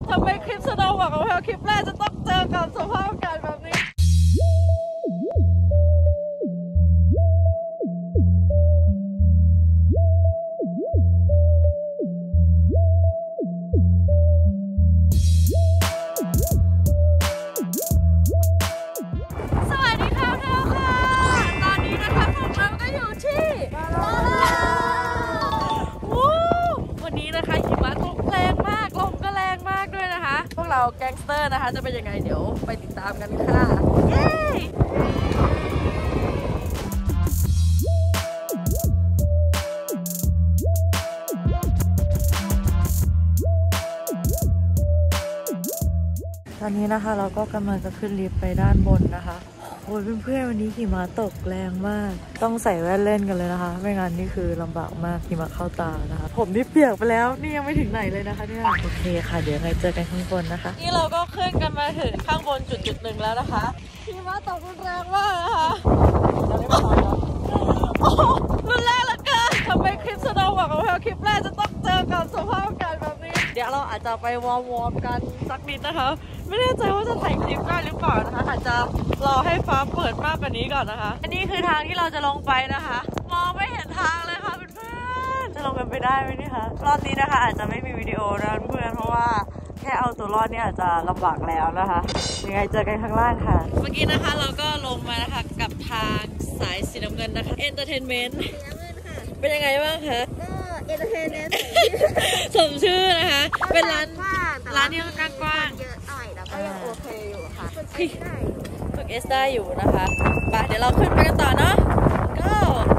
ทำไมคลิปสโนว์บอกกับคลิปแรกจะต้องเจอกับสภาพอากาศแบบนี้เราแก๊งสเตอร์นะคะจะเป็นยังไงเดี๋ยวไปติดตามกันค่ะเย้ตอนนี้นะคะเราก็กำลังจะขึ้นลิฟต์ไปด้านบนนะคะโอ้ยเพื่อนๆวันนี้หิมะตกแรงมากต้องใส่แว่นเล่นกันเลยนะคะไม่งั้นนี่คือลำบากมากหิมะเข้าตานะคะผมนี่เปียกไปแล้วนี่ยังไม่ถึงไหนเลยนะคะเนี่ยโอเคค่ะเดี๋ยวไงเจอกันข้างบนนะคะนี่เราก็ขึ้นกันมาถึงข้างบนจุดหนึ่งแล้วนะคะหิมะตกรุนแรงมากนะคะจะได้ไม่ร้อนแล้วรุนแรงเหลือเกินทำไมคลิปสโนว์บอกกับคลิปแรกจะต้องเจอกับสภาพอากาศแบบนี้เดี๋ยวเราอาจจะไปวอร์มกันสักนิดนะคะไม่แน่ใจว่าจะถ่ายคลิปได้หรือเปล่านะคะอาจจะรอให้ฟ้าเปิดมากกว่านี้ก่อนนะคะอันนี้คือทางที่เราจะลงไปนะคะมองไม่เห็นทางเลยค่ะเพื่อนๆจะลงกันไปได้ไหมนี่คะรอบนี้นะคะอาจจะไม่มีวิดีโอนะเพื่อนเพราะว่าแค่เอาตัวรอดนี่อาจจะลำบากแล้วนะคะยังไงเจอกันข้างล่างค่ะเมื่อกี้นะคะเราก็ลงมานะคะกับทางสายสีน้ำเงินนะคะเอนเตอร์เทนเมนต์เป็นยังไงบ้างคะก็เอนเตอร์เทนเมนต์สมชื่อนะคะเป็นร้านที่ค่อนข้างกว้างเยอะหน่อยแล้วก็ยังโอเคอยู่ค่ะฝึกเอสได้อยู่นะคะไปเดี๋ยวเราขึ้นไปกันต่อเนาะก็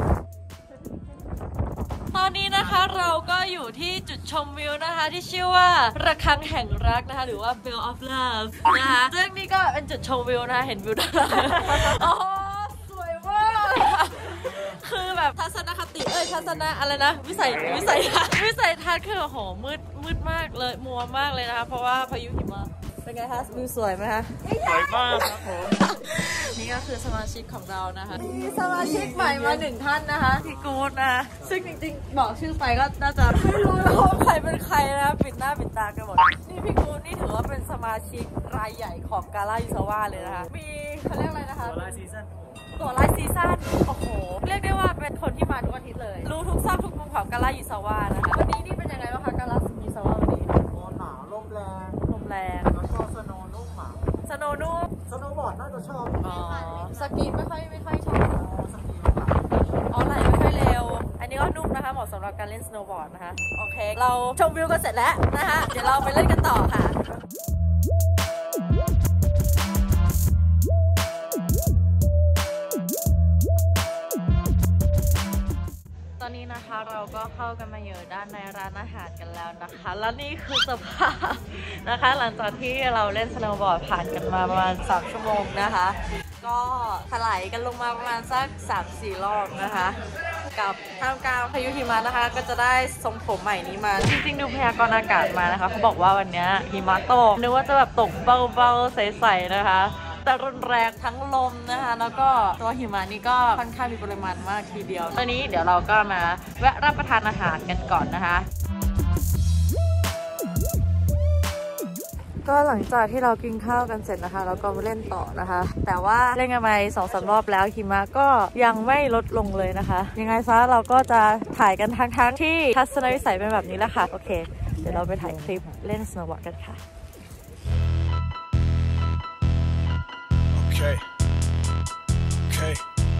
ตอนนี้นะคะเราก็อยู่ที่จุดชมวิวนะคะที่ชื่อว่าระฆังแห่งรักนะคะหรือว่า Bell of Love นะคะซึ่งนี่ก็เป็นจุดชมวิวนะคะเห็นวิวด้านหลังโอ้สวยมากคือแบบทัศนคติทัศนะอะไรนะวิสัยทัศน์คือโอ้โหมืดมากเลยมัวมากเลยนะคะเพราะว่าพายุหิมะเป็นไงคะวิวสวยไหมคะสวยมากครับผมนี่ก็คือสมาชิกของเรานะคะมีสมาชิกใหม่มา1ท่านนะคะพี่กู๊ดนะคะซึ่งจริงๆบอกชื่อไปก็น่าจะไม่รู้แล้วว่าใครเป็นใครนะปิดหน้าปิดตากันหมดนี่พี่กู๊ดนี่ถือว่าเป็นสมาชิกรายใหญ่ของกาล่ายูซาวะเลยนะคะมีเขาเรียกอะไรนะคะตัวไลฟ์ซีซั่นโอ้โหเรียกได้ว่าเป็นคนที่มาทุกอาทิตย์เลยรู้ทุกซอกทุกมุมของกาล่ายูซาวะนะคะวันนี้นี่เป็นยังไงบ้างคะกาล่ายูซาวะวันนี้หนาวลมแรงแล้วก็สโนว์นุ่มหมาสโนว์นุ่มสโนว์บอร์ดน่าจะชอบสกีไม่ค่อยชอบสกีไหลไม่ค่อยเร็วอันนี้ก็นุ่มนะคะเหมาะสำหรับการเล่นสโนว์บอร์ดนะคะโอเคเราชมวิวกันเสร็จแล้วนะคะเดี๋ยวเราไปเล่นกันต่อค่ะตอนนี้นะคะเราก็เข้ากันมาอยู่ด้านในร้านอาหารกันแล้วนะคะและนี่คือสภาพนะคะหลังจากที่เราเล่นสโนว์บอร์ดผ่านกันมาประมาณ3 ชั่วโมงนะคะก็ถลายกันลงมาประมาณสัก 3-4 รอบนะคะกับท่ามกลางพายุหิมะนะคะก็จะได้ทรงผมใหม่นี้มาจริงๆดูพยากรณ์อากาศมานะคะเขาบอกว่าวันนี้หิมะตกนึกว่าจะแบบตกเบาๆใสๆนะคะแต่รุนแรงทั้งลมนะคะแล้วก็ตัวหิมะนี่ก็ค่อนข้างมีปริมาณมากทีเดียวตอนนี้เดี๋ยวเราก็มาแวะรับประทานอาหารกันก่อนนะคะก็หลังจากที่เรากินข้าวกันเสร็จนะคะเราก็มาเล่นต่อนะคะแต่ว่าเล่นกันไป2-3 รอบแล้วหิมะก็ยังไม่ลดลงเลยนะคะยังไงซะเราก็จะถ่ายกันทั้งที่ทัศนวิสัยเป็นแบบนี้แหละค่ะโอเคเดี๋ยวเราไปถ่ายคลิปเล่นสโนว์บอร์ดกันค่ะ Okay.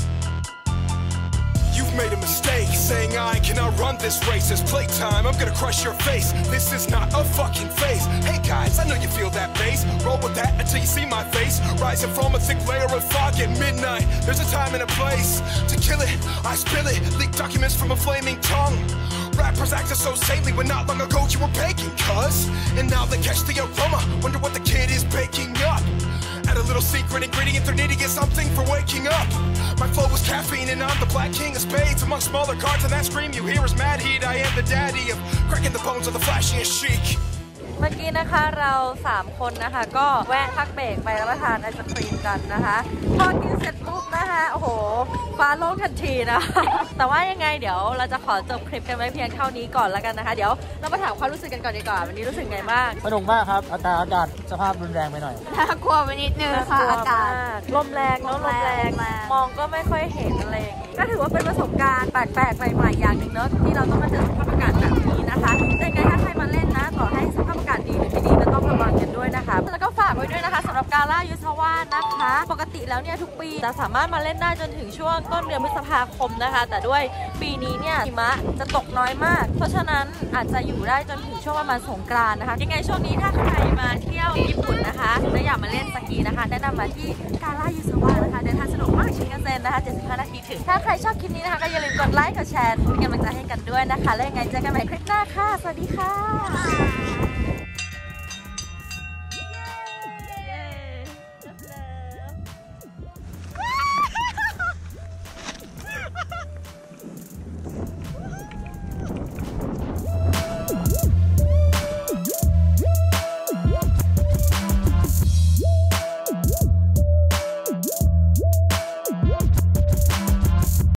You've made a mistake saying I cannot run this race. It's playtime, I'm gonna crush your face. This is not a fucking phase. Hey guys, I know you feel that bass. Roll with that until you see my face. Rising from a thick layer of fog at midnight. There's a time and a place to kill it. I spill it, leak documents from a flaming tongue. Rappers acting so saintly when not long ago you were baking, cuz. And now they catch the aroma, wonder what the kid is baking up. Add a little secret ingredient, they're needing something for waking up. My flow is caffeine and I'm the black king of spades. Among smaller cards and that scream you hear is mad heat. I am the daddy of cracking the bones of the flashiest chic. เมื่อกี้นะคะเรา3 คนนะคะก็แวะพักเบรกไปรับประทานไอศครีมกันนะคะพอกินเสร็จปุ๊บนะคะโอ้โหฟ้าโล่งทันทีนะ แต่ว่ายังไงเดี๋ยวเราจะขอจบคลิปกันไว้เพียงเท่านี้ก่อนแล้วกันนะคะเดี๋ยวเรามาถามความรู้สึกกันก่อนดีกว่าวันนี้รู้สึกไงบ้างสนุกมากครับอากาศสภาพรุนแรงไปหน่อยน่ากลัวไปนิดนึงค่ะอากาศลมแรงเนาะลมแรงมองก็ไม่ค่อยเห็นอะไรอย่างงี้ก็ถือว่าเป็นประสบการณ์แปลกๆใหม่ๆอย่างหนึ่งเนาะที่เราต้องมาเจอสภาพอากาศแบบนี้นะคะแต่ยังไงถ้าใครมาเล่นนะขอให้สภาพอากาศดีหรือไม่ดีก็ต้องระวังกันด้วยนะคะแล้วก็ฝากไว้ด้วยนะคะสำหรับกาล่ายุทธวาสนะคะปกติแล้วเนี่ยทุกปีจะสามารถมาเล่นได้จนถึงช่วงต้นเดือนพฤษภาคมนะคะแต่ด้วยปีนี้เนี่ยหิมะจะตกน้อยมากเพราะฉะนั้นอาจจะอยู่ได้จนถึงช่วงประมาณสงกรานต์นะคะยังไงช่วงนี้ถ้าใครมาเที่ยวญี่ปุ่นนะคะและอยากมาเล่นสกีนะคะแนะนำมาที่กาล่ายุทธวาสนะคะเดินทางสะดวกมากชินคันเซ็นนะคะ75 นาทีถึงถ้าใครชอบคลิปนี้นะคะก็อย่าลืมกดไลค์กดแชร์เป็นกำลังใจให้กันด้วยนะคะแล้วยังไงเจอกันใหม่คลิปหน้าค่ะสวัสดีค่ะ